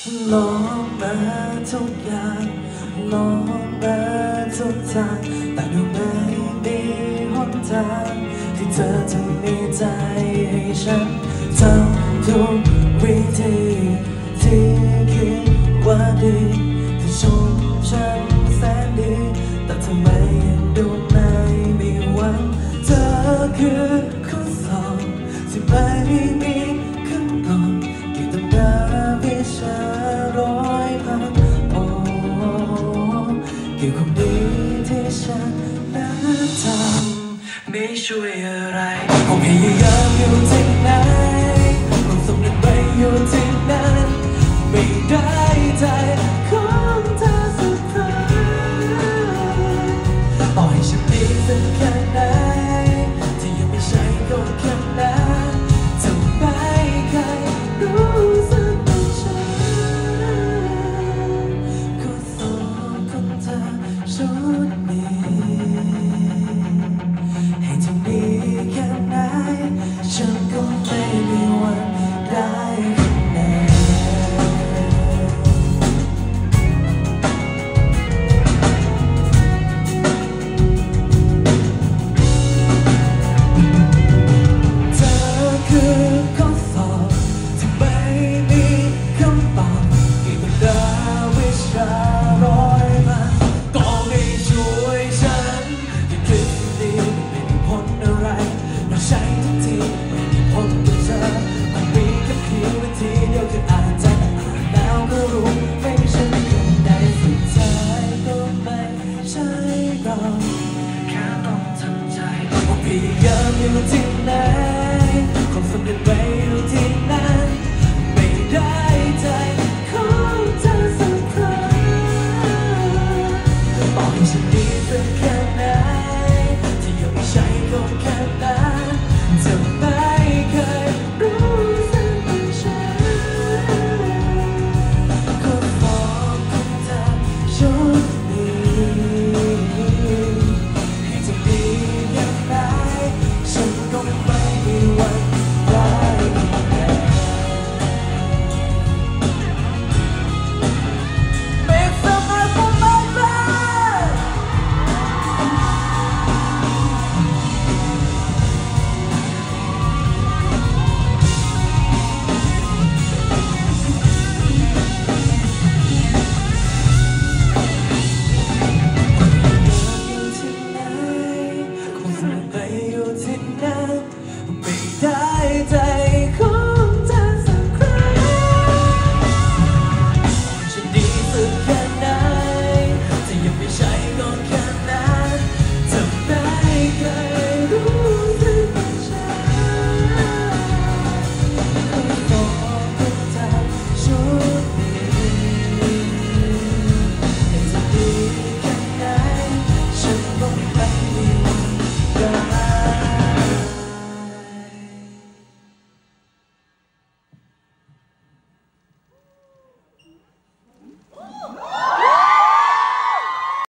ลองมาทุกอย่างลองมาทุกทางแต่ดูไม่มีหนทางที่เธอจะมีใจให้ฉันทำทุกวิธีที่คิดว่าดีที่ชมฉันแสนดีแต่ทำไมยังดูไม่มีหวังเธอคือข้อสอบที่ไม่มีคำตอบกี่ตำราวิชา100,000เกี่ยวกับดีที่ฉันนั้นทำไม่ช่วยอะไรคงพยายามอยู่ที่ไหน